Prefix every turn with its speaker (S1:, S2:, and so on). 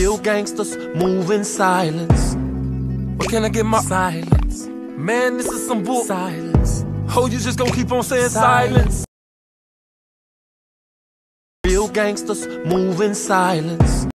S1: Real gangsters move in silence. Where can I get my silence? Man, this is some bull. Silence. Oh, you just gon' keep on saying silence. Real gangsters move in silence.